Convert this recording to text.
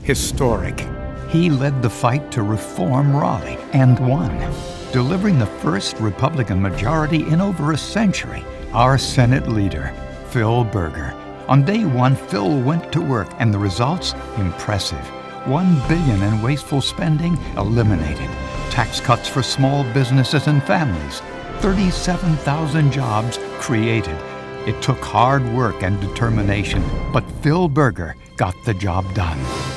historic. He led the fight to reform Raleigh and won, delivering the first Republican majority in over a century. Our Senate leader, Phil Berger. On day one, Phil went to work, and the results? Impressive. $1 billion in wasteful spending eliminated. Tax cuts for small businesses and families. 37,000 jobs created. It took hard work and determination, but Phil Berger got the job done.